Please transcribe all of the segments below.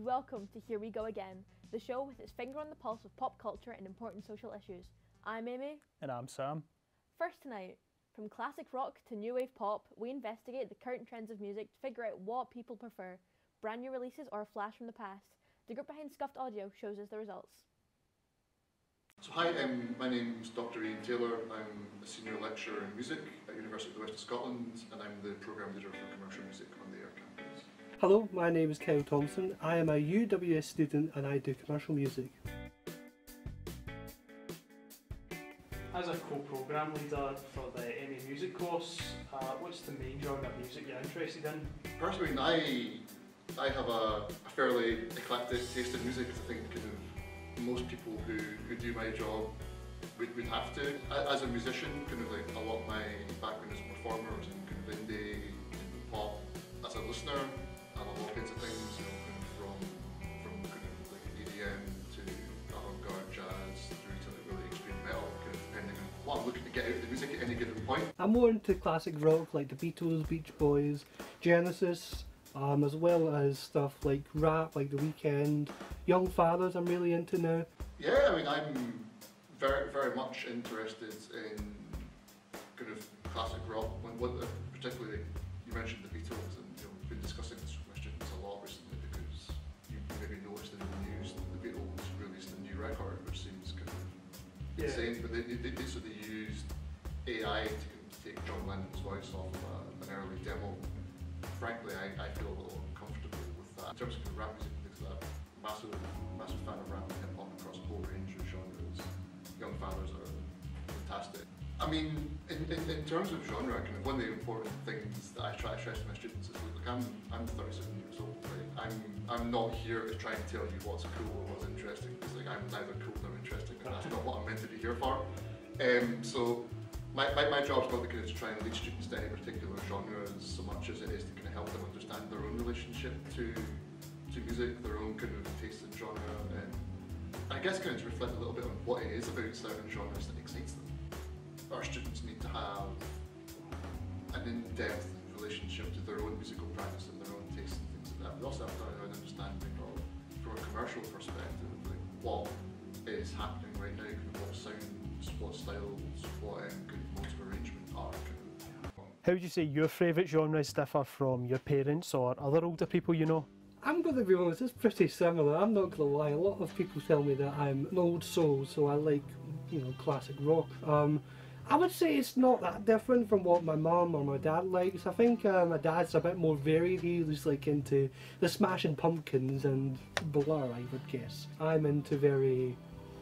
welcome to Here We Go Again, the show with its finger on the pulse of pop culture and important social issues. I'm Amy. And I'm Sam. First tonight, from classic rock to new wave pop, we investigate the current trends of music to figure out what people prefer, brand new releases or a flash from the past. The group behind Scuffed Audio shows us the results. So hi, my name's Dr. Ian Taylor. I'm a senior lecturer in music at University of the West of Scotland, and I'm the programme leader for commercial music on the Ayr campus. Hello, my name is Kyle Thompson. I am a UWS student and I do commercial music. As a co-programme leader for the MA Music course, what's the main genre of music you're interested in? Personally, I have a fairly eclectic taste in music. I think kind of most people who do my job would have to. As a musician, kind of like a lot of my background as a performer is in kind of indie, and pop. As a listener, I love all kinds of things, you know, kind of from kind of like EDM to avant-garde jazz through to like really extreme metal, kind of depending on what I'm looking to get out of the music at any given point. I'm more into classic rock like the Beatles, Beach Boys, Genesis, as well as stuff like rap, like The Weeknd, Young Fathers I'm really into now. Yeah, I mean, I'm very much interested in kind of classic rock. Particularly, you mentioned the Beatles, and you know, we've been discussing this with my students a lot recently because you maybe noticed in the news that the Beatles released a new record, which seems kind of insane. But they used AI to kind of take John Lennon's voice off of an early demo. Frankly, I feel a little uncomfortable with that. In terms of rap music and things like that, massive fan of rap and hip hop across a whole range of genres. Young Fathers are fantastic. I mean, in terms of genre, kind of one of the important things that I try to stress to my students is, look, I'm 37 years old, right? I'm not here to try and tell you what's cool or what's interesting, because like I'm neither cool nor interesting, and that's not what I'm meant to be here for. So my job is not kind of to try and lead students to any particular genres so much as it is to kind of help them understand their own relationship to music, their own kind of taste in genre, and I guess kind of to reflect a little bit on what it is about certain genres that excites them. Our students need to have an in-depth relationship to their own musical practice and their own taste and things like that. We also have to have an understanding of, from a commercial perspective, like what is happening right now, kind of what sounds, what styles, what kind of modes of arrangement are. How would you say your favourite genres differ from your parents or other older people you know? I'm going to be honest, it's pretty similar. I'm not going to lie. A lot of people tell me that I'm an old soul, so I like, you know, classic rock. I would say it's not that different from what my mum or my dad likes. I think my dad's a bit more varied. He's like into the Smashing Pumpkins and Blur, I would guess. I'm into very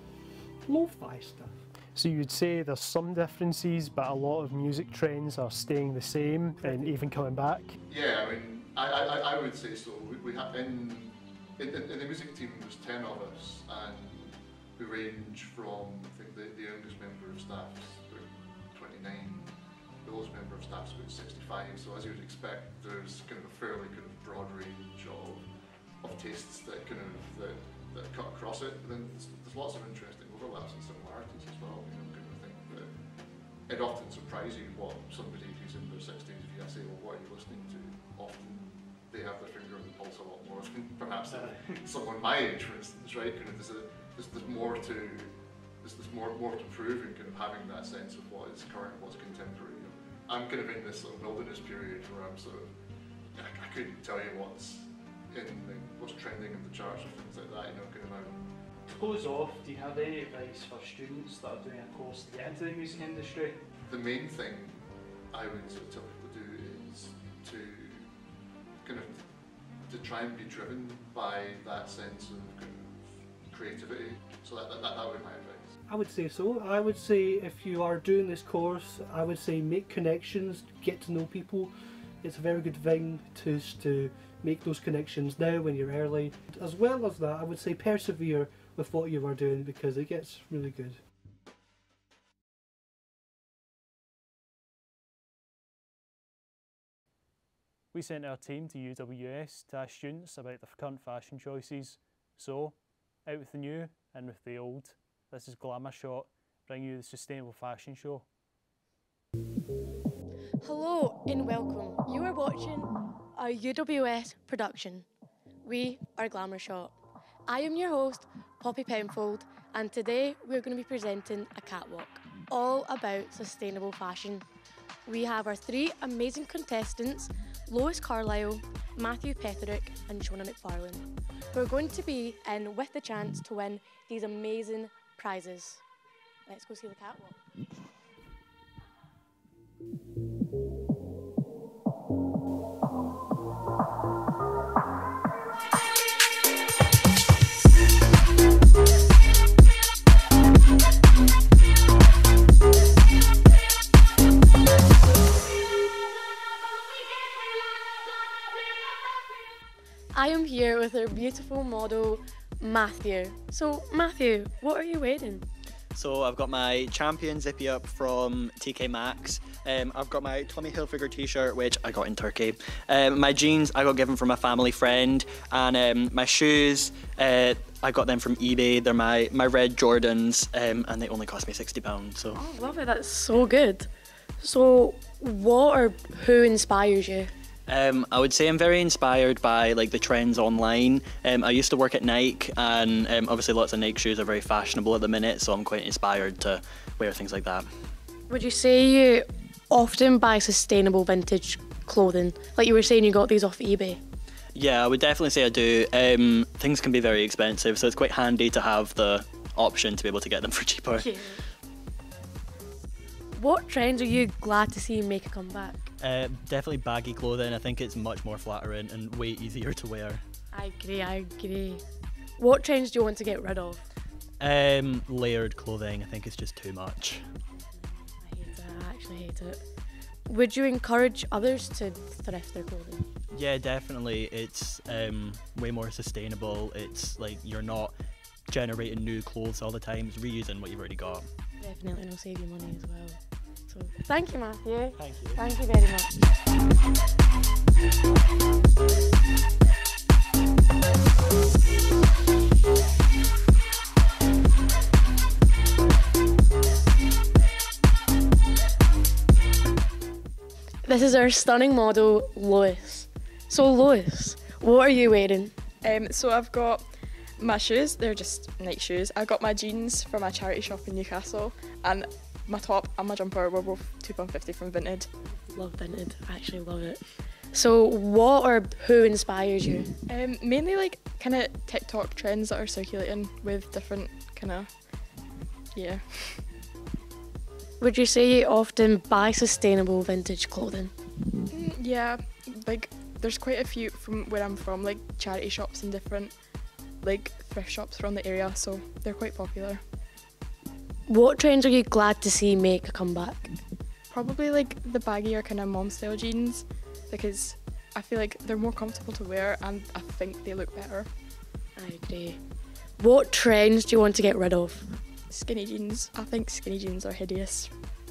lo-fi stuff. So you would say there's some differences, but a lot of music trends are staying the same and even coming back? Yeah, I mean, I would say so. We have in the music team there's 10 of us, and we range from, I think the youngest member of staff is about 29, the oldest member of staff is about 65, so as you would expect there's kind of a fairly kind of broad range of tastes that kind of that cut across it, but then there's lots of interesting overlaps and similarities as well. You know, kind of think that it often surprises you what somebody who's in their 60s, if you say, well, what are you listening to? Often they have their finger on the pulse a lot more than perhaps someone my age, for instance, right? Kind of there's more to prove in kind of having that sense of what is current, what's contemporary. You know, I'm kind of in this sort of wilderness period where I'm sort of, I couldn't tell you what's trending in the charts or things like that. You know, kind of. To close off, do you have any advice for students that are doing a course to get into the music industry? The main thing I would sort of tell people to do is to kind of to try and be driven by that sense of kind of creativity. So that would be my advice. I would say so. I would say if you are doing this course, I would say make connections, get to know people. It's a very good thing to make those connections now when you're early. As well as that, I would say persevere with what you are doing because it gets really good. We sent our team to UWS to ask students about their current fashion choices. So, out with the new, in with the old. This is Glamour Shot, bringing you the Sustainable Fashion Show. Hello and welcome. You are watching a UWS production. We are Glamour Shot. I am your host, Poppy Penfold, and today we're going to be presenting a catwalk, all about sustainable fashion. We have our three amazing contestants, Lois Carlisle, Matthew Petherick and Shona McFarlane, who are going to be in with the chance to win these amazing prizes. Let's go see the catwalk. I am here with our beautiful model, Matthew. So, Matthew, what are you wearing? So I've got my Champion Zippy Up from TK Maxx. I've got my Tommy Hilfiger t-shirt, which I got in Turkey. My jeans I got given from a family friend. And my shoes, I got them from eBay. They're my red Jordans, and they only cost me £60. So. Oh, love it, that's so good. So, what or who inspires you? I would say I'm very inspired by like the trends online. I used to work at Nike, and obviously lots of Nike shoes are very fashionable at the minute, so I'm quite inspired to wear things like that. Would you say you often buy sustainable vintage clothing? Like you were saying, you got these off eBay. Yeah, I would definitely say I do. Things can be very expensive, so it's quite handy to have the option to be able to get them for cheaper. Yeah. What trends are you glad to see make a comeback? Definitely baggy clothing. I think it's much more flattering and way easier to wear. I agree. What trends do you want to get rid of? Layered clothing. I think it's just too much. I hate it. I actually hate it. Would you encourage others to thrift their clothing? Yeah, definitely. It's way more sustainable. It's like you're not generating new clothes all the time. It's reusing what you've already got. Definitely, and it'll save you money as well. So, thank you, Matthew. Thank you. Thank you very much. This is our stunning model, Lois. So, Lois, what are you wearing? So I've got my shoes, they're just Nike shoes. I got my jeans from a charity shop in Newcastle, and my top and my jumper were both £2.50 from Vinted. Love Vinted, I actually love it. So what or who inspires you? Mainly like kind of TikTok trends that are circulating with different kind of, yeah. Would you say you often buy sustainable vintage clothing? Yeah, like there's quite a few from where I'm from, like charity shops and different like thrift shops around the area, so they're quite popular. What trends are you glad to see make a comeback? Probably like the baggier kind of mom style jeans, because I feel like they're more comfortable to wear and I think they look better. I agree. What trends do you want to get rid of? Skinny jeans. I think skinny jeans are hideous.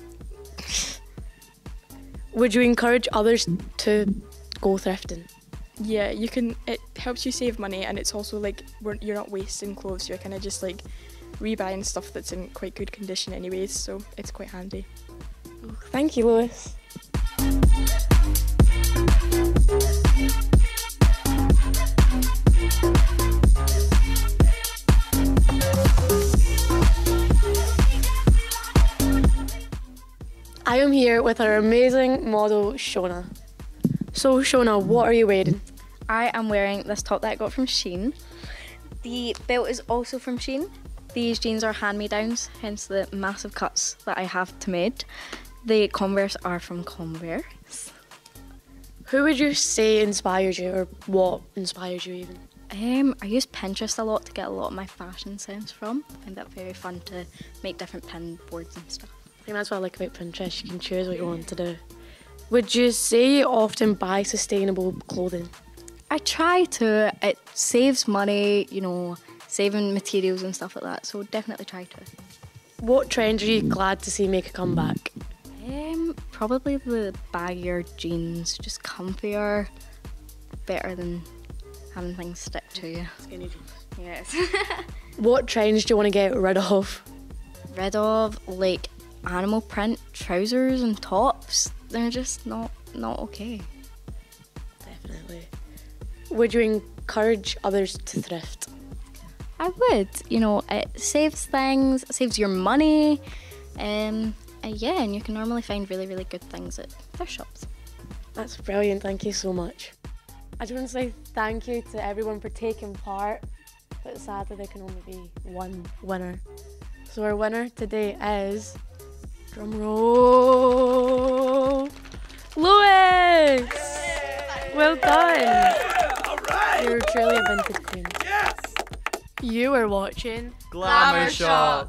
Would you encourage others to go thrifting? Yeah, you can. It helps you save money, and it's also like you're not wasting clothes. You're kind of just like rebuying stuff that's in quite good condition anyways, so it's quite handy. Thank you, Lois. I am here with our amazing model, Shona. So, Shona, what are you wearing? I am wearing this top that I got from Shein. The belt is also from Shein. These jeans are hand-me-downs, hence the massive cuts that I have to made. The Converse are from Converse. Who would you say inspires you, or what inspires you even? I use Pinterest a lot to get a lot of my fashion sense from. I find that very fun to make different pin boards and stuff. I think that's what I like about Pinterest. You can choose what you want to do. Would you say you often buy sustainable clothing? I try to. It saves money, you know, saving materials and stuff like that, so definitely try to. What trends are you glad to see make a comeback? Probably the baggier jeans, just comfier, better than having things stick to you. Skinny jeans. Yes. What trends do you want to get rid of? Rid of like animal print trousers and tops. They're just not okay. Definitely. would you encourage others to thrift? I would. You know, it saves things, it saves your money, yeah, and you can normally find really, really good things at thrift shops. That's brilliant, thank you so much. I just want to say thank you to everyone for taking part, but sadly there can only be one winner. So our winner today is, drum roll, Lewis! Well done! You're truly a vintage queen. Yes! You are watching Glamour Shot.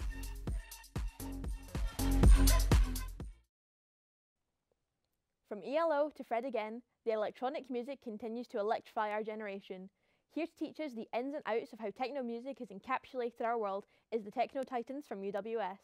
From ELO to Fred again, the electronic music continues to electrify our generation. Here to teach us the ins and outs of how techno music has encapsulated our world is the Techno Titans from UWS.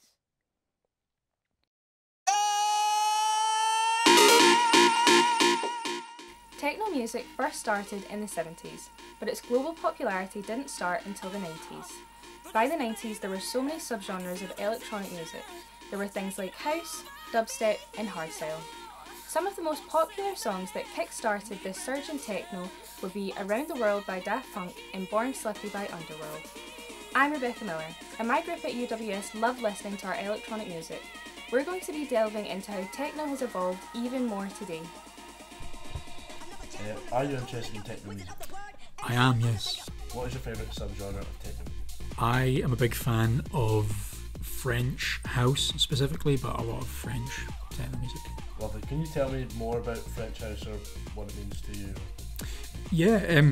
Techno music first started in the 70s, but its global popularity didn't start until the 90s. By the 90s, there were so many subgenres of electronic music. There were things like house, dubstep, and hardstyle. Some of the most popular songs that kick-started this surge in techno would be Around the World by Daft Punk and Born Slippy by Underworld. I'm Rebecca Miller, and my group at UWS love listening to our electronic music. We're going to be delving into how techno has evolved even more today. Are you interested in techno music? I am, yes. What is your favourite subgenre of techno music? I am a big fan of French house specifically, but a lot of French techno music. Lovely. Can you tell me more about French house or what it means to you? Yeah,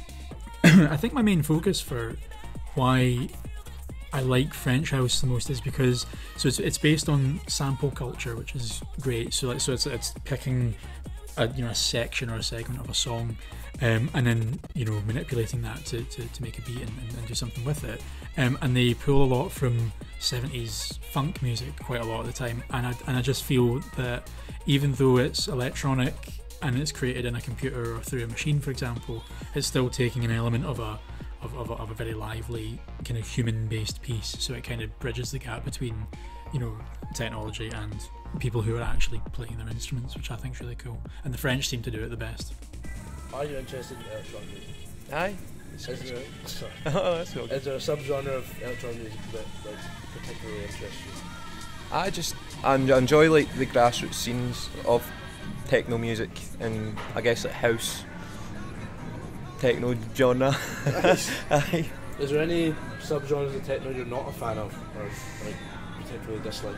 I think my main focus for why I like French house the most is because it's based on sample culture, which is great. So it's picking a section or a segment of a song, and then manipulating that to make a beat and do something with it. And they pull a lot from 70s funk music quite a lot of the time, and I just feel that even though it's electronic and it's created in a computer or through a machine, for example, it's still taking an element of a very lively kind of human-based piece. So it kind of bridges the gap between technology and people who are actually playing their instruments, which I think is really cool. And the French seem to do it the best. Are you interested in electronic music? Aye. Is there That's is there a subgenre of electronic music that particularly interests you? I enjoy like the grassroots scenes of techno music and I guess like house techno genre. Aye. Is there any subgenres of techno you're not a fan of or like particularly dislike?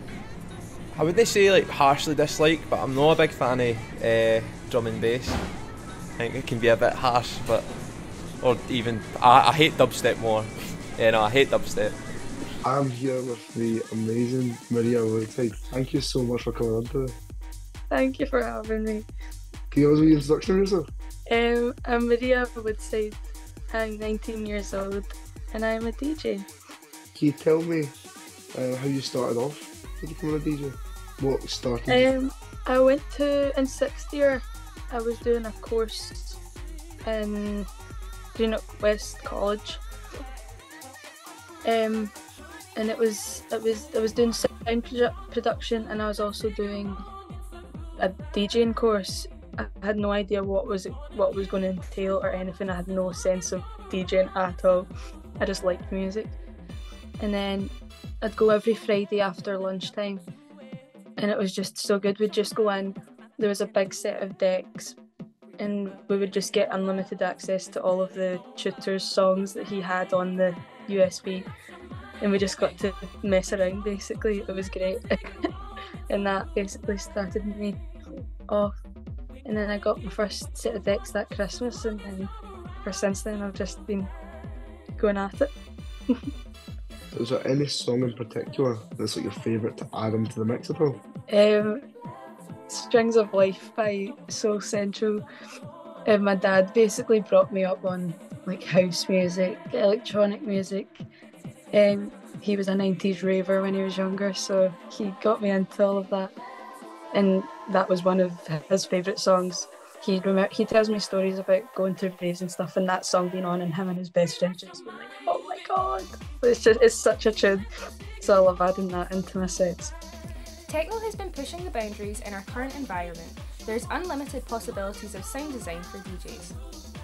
I wouldn't say like harshly dislike, but I'm not a big fan of drum and bass. I think it can be a bit harsh, but or even I hate dubstep more. I hate dubstep. I'm here with the amazing Maria Woodside. Thank you so much for coming on today. Thank you for having me. Can you give us an introduction of yourself? I'm Maria Woodside. I'm 19 years old and I'm a DJ. Can you tell me how you started off with becoming a DJ? What started? I went to, in 6th year, I was doing a course in Greenock West College. And I was doing sound production, and I was also doing a DJing course. I had no idea what was going to entail or anything. I had no sense of DJing at all. I just liked music. And then I'd go every Friday after lunchtime, and it was just so good. We'd just go in, there was a big set of decks, and we would just get unlimited access to all of the tutor's songs that he had on the USB, and we just got to mess around basically. It was great. And that basically started me off. And then I got my first set of decks that Christmas, and then since then I've just been going at it. Is there any song in particular that's like your favourite to add into the mix at all? Strings of Life by Soul Central. My dad basically brought me up on like house music, electronic music. He was a 90s raver when he was younger, so he got me into all of that. And that was one of his favourite songs. He tells me stories about going to raves and stuff, and that song being on, and him and his best friend just being like, "Oh my god!" It's such a tune. So I love adding that into my sets. Techno has been pushing the boundaries in our current environment. There's unlimited possibilities of sound design for DJs.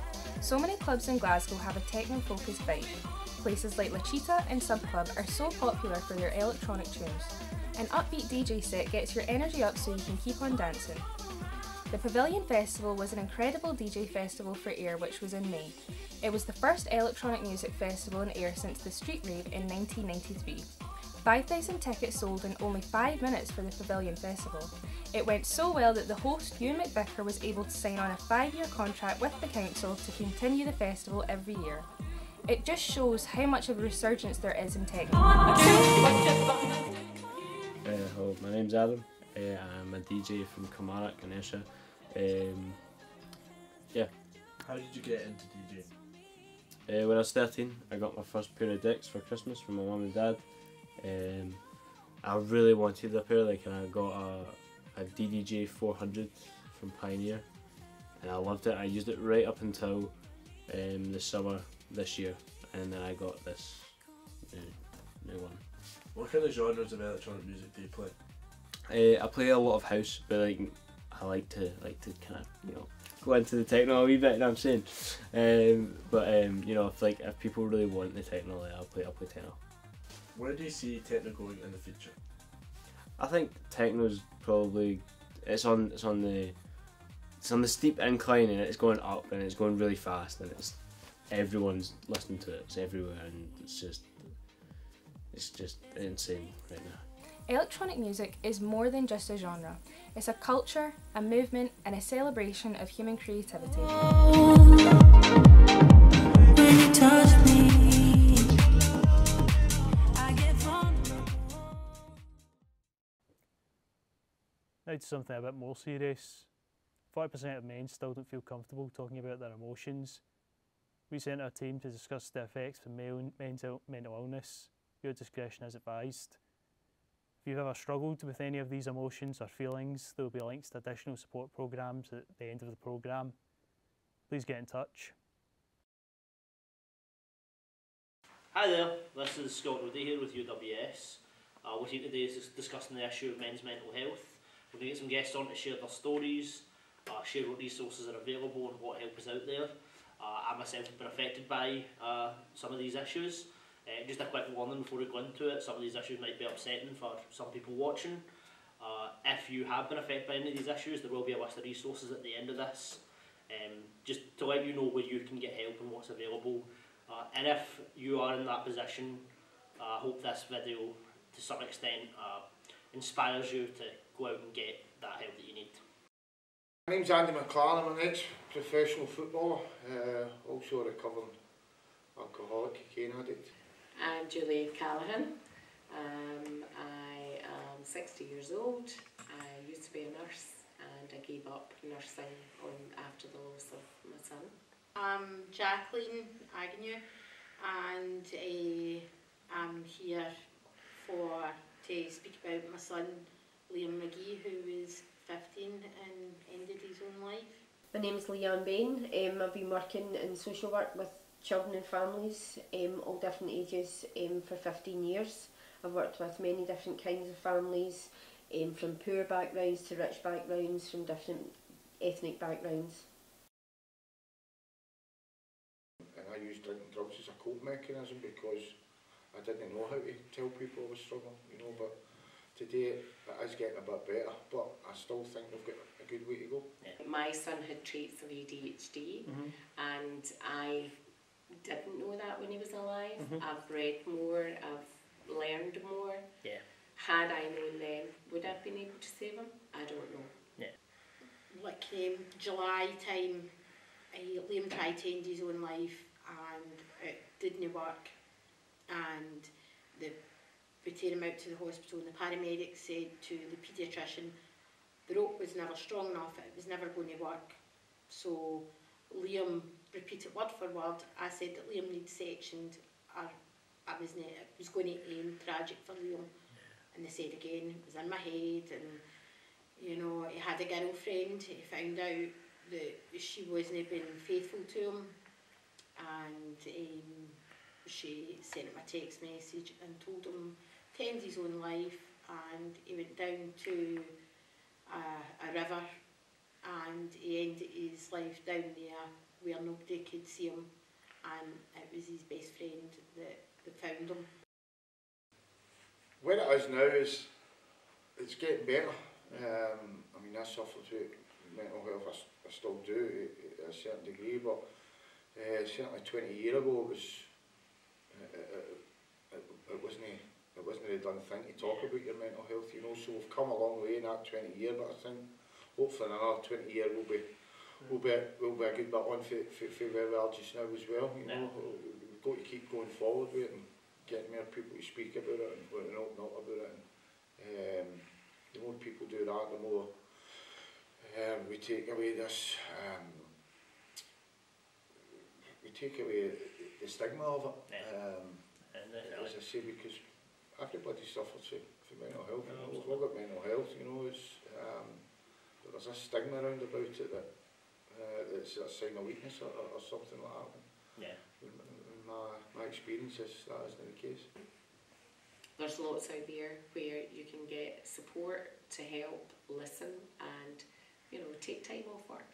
So many clubs in Glasgow have a techno-focused vibe. Places like La Cheetah and Sub Club are so popular for their electronic tunes. An upbeat DJ set gets your energy up so you can keep on dancing. The Pavilion Festival was an incredible DJ festival for Ayr, which was in May. It was the first electronic music festival in Ayr since the Street Rave in 1993. 5,000 tickets sold in only 5 minutes for the Pavilion Festival. It went so well that the host, Hugh McVicker, was able to sign on a 5-year contract with the council to continue the festival every year. It just shows how much of a resurgence there is in techno. Hello, my name's Adam. I'm a DJ from Kilmarnock in Ayrshire. Yeah. How did you get into DJing? When I was 13, I got my first pair of decks for Christmas from my mum and dad. I really wanted a pair, and I got a DDJ 400 from Pioneer, and I loved it. I used it right up until the summer this year, and then I got this new one. What kind of genres of electronic music do you play? I play a lot of house, but I like to kind of go into the techno a wee bit. You know what I'm saying? If people really want the techno, I'll play techno. Where do you see techno going in the future? I think techno's probably it's on the steep incline, and it's going up, and it's going really fast, and everyone's listening to it. It's everywhere, and it's just insane right now. Electronic music is more than just a genre. It's a culture, a movement, and a celebration of human creativity. Now to something a bit more serious. 40% of men still don't feel comfortable talking about their emotions. We sent our team to discuss the effects of mental illness. Your discretion is advised. If you've ever struggled with any of these emotions or feelings, there will be links to additional support programs at the end of the programme. Please get in touch. Hi there, this is Scott Roddy here with UWS. We're here today discussing the issue of men's mental health. We're going to get some guests on to share their stories, share what resources are available and what help is out there. I myself have been affected by some of these issues. Just a quick warning before we go into it, some of these issues might be upsetting for some people watching. If you have been affected by any of these issues, there will be a list of resources at the end of this, just to let you know where you can get help and what's available. And if you are in that position, I hope this video to some extent inspires you to go out and get that help that you need. My name's Andy McLaren, I'm an ex-professional footballer, also a recovering alcoholic, cocaine addict. I'm Julie Callahan. I am 60 years old. I used to be a nurse and I gave up nursing after the loss of my son. I'm Jacqueline Agnew and I'm here to speak about my son Liam McGee, who is 15 and ended his own life. My name is Leanne Bain. I've been working in social work with children and families, all different ages, for 15 years. I've worked with many different kinds of families, from poor backgrounds to rich backgrounds, from different ethnic backgrounds. And I used drinking drugs as a cope mechanism because I didn't know how to tell people I was struggling, but today it is getting a bit better, but I still think we've got a good way to go. My son had traits of ADHD and I didn't know that when he was alive. I've read more, I've learned more. Yeah. Had I known then, would I have been able to save him? I don't know. Yeah. Like July time, Liam tried to end his own life and it didn't work, and we took him out to the hospital and the paramedic said to the paediatrician the rope was never strong enough, it was never going to work. So Liam repeated word for word, I said that Liam needs sectioned or it was going to end tragic for Liam. And they said again, it was in my head, and he had a girlfriend, he found out that she wasn't being faithful to him, and she sent him a text message and told him to end his own life, and he went down to a river and and he ended his life down there where nobody could see him, and it was his best friend that found him. Where it is now is, it's getting better. I mean, I suffered with mental health, I still do to a certain degree, but certainly 20 years ago it wasn't a done thing to talk about your mental health, you know, so we've come a long way in that 20 years, but I think hopefully in another 20 years we'll be a good bit on for where we are just now as well, you know. We've got to keep going forward with it and getting more people to speak about it and open up about it. And, the more people do that, the more we take away this, we take away the stigma of it. As I say, because everybody suffers from mental health. You know, we've all got mental health. You know, it's there's a stigma around about it that it's a sign of weakness or something like that. Yeah. My experience is that isn't the case. There's lots out there where you can get support to help listen and, you know, take time off work.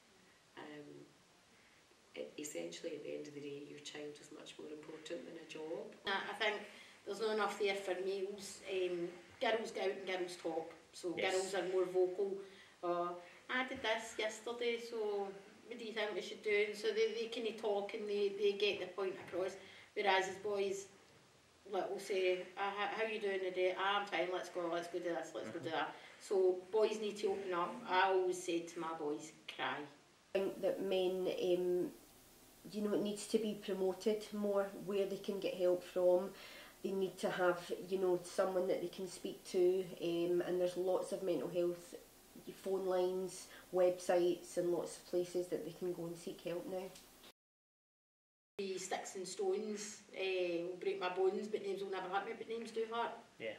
Essentially, at the end of the day, your child is much more important than a job. I think there's not enough there for males. Girls go out and girls talk, so Yes. girls are more vocal. I did this yesterday, so what do you think we should do? And so they kind of talk and they get the point across. Whereas as boys, like, will say, how are you doing today? I'm fine, let's go do this, let's go do that. So boys need to open up. I always say to my boys, cry. I think that men, you know, it needs to be promoted more where they can get help from. They need to have, you know, someone that they can speak to, and there's lots of mental health phone lines, websites, and lots of places that they can go and seek help now. Sticks and stones will break my bones, but names will never hurt me, but names do hurt. Yeah.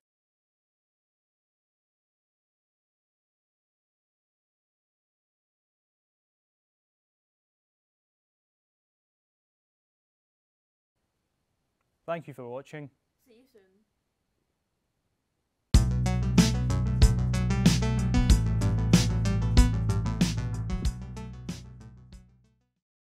Thank you for watching. See you soon.